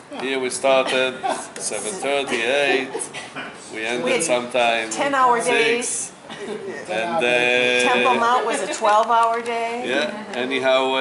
Here we started 7:30, 8. We ended sometime 10-hour 6. days. And Temple Mount was a 12-hour day. yeah. Anyhow,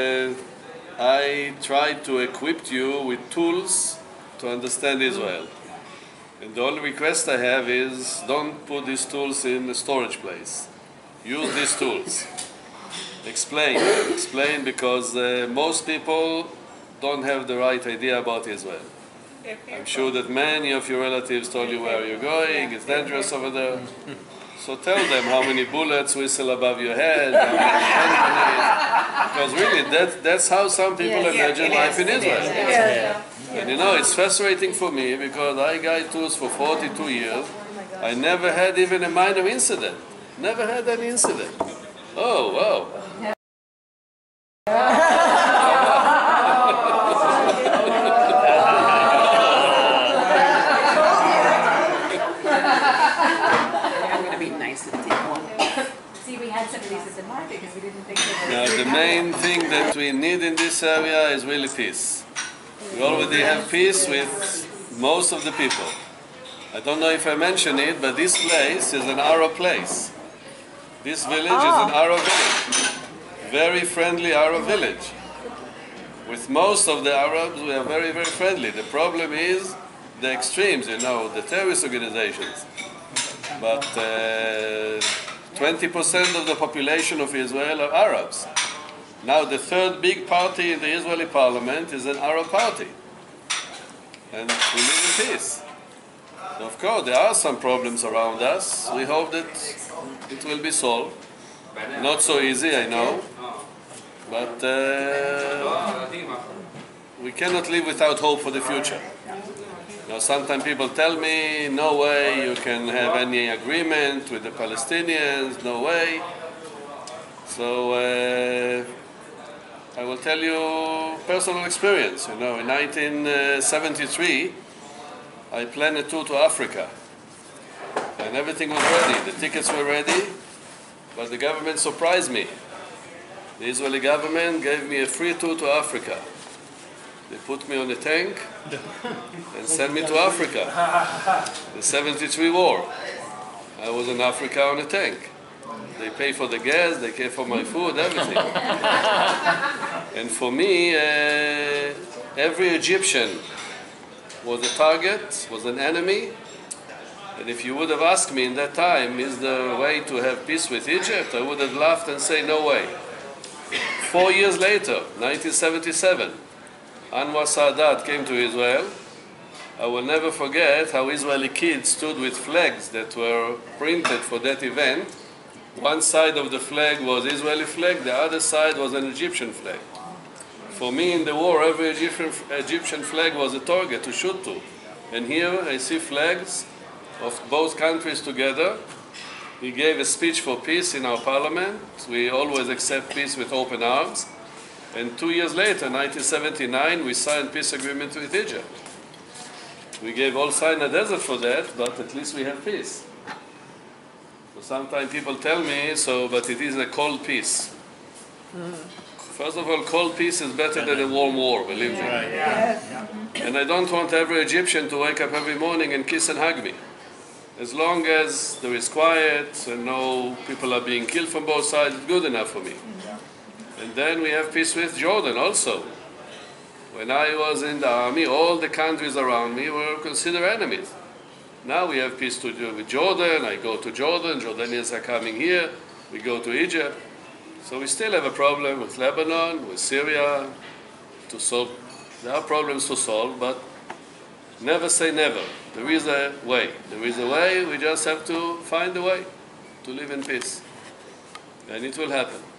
I tried to equip you with tools to understand Israel. And the only request I have is don't put these tools in a storage place. Use these tools. Explain because most people don't have the right idea about Israel. I'm sure that many of your relatives told you where you're going, it's dangerous over there. So tell them how many bullets whistle above your head, how many enemies. Because really, that's how some people imagine life in Israel. And you know, it's frustrating for me because I guide tours for 42 years. I never had even a minor incident. Never had any incident. Oh, wow. Now, the main thing that we need in this area is really peace. We already have peace with most of the people. I don't know if I mentioned it, but this place is an Arab place. This village is an Arab village. Very friendly Arab village. With most of the Arabs, we are very, very friendly. The problem is the extremes, you know, the terrorist organizations. But 20% of the population of Israel are Arabs. Now the third big party in the Israeli parliament is an Arab party. And we live in peace. So of course, there are some problems around us. We hope that it will be solved. Not so easy, I know. But we cannot live without hope for the future. Now, sometimes people tell me, no way you can have any agreement with the Palestinians, no way. So I will tell you personal experience. You know, in 1973, I planned a tour to Africa. And everything was ready. The tickets were ready, but the government surprised me. The Israeli government gave me a free tour to Africa. They put me on a tank and sent me to Africa. The 73 war. I was in Africa on a tank. They pay for the gas, they pay for my food, everything. And for me, every Egyptian was a target, was an enemy. And if you would have asked me in that time, is there a way to have peace with Egypt? I would have laughed and say, no way. 4 years later, 1977, Anwar Sadat came to Israel. I will never forget how Israeli kids stood with flags that were printed for that event. One side of the flag was Israeli flag, the other side was an Egyptian flag. For me in the war, every Egyptian flag was a target to shoot to. And here I see flags of both countries together. He gave a speech for peace in our parliament. We always accept peace with open arms. And 2 years later, 1979, we signed peace agreement with Egypt. We gave all Sinai Desert for that, but at least we have peace. So sometimes people tell me, but it is a cold peace. First of all, cold peace is better than a warm war, believe me. And I don't want every Egyptian to wake up every morning and kiss and hug me. As long as there is quiet and no people are being killed from both sides, it's good enough for me. And then we have peace with Jordan also. When I was in the army, all the countries around me were considered enemies. Now we have peace with Jordan. I go to Jordan. Jordanians are coming here. We go to Egypt. So we still have a problem with Lebanon, with Syria. To solve, there are problems to solve, but never say never. There is a way. There is a way. We just have to find a way to live in peace. And it will happen.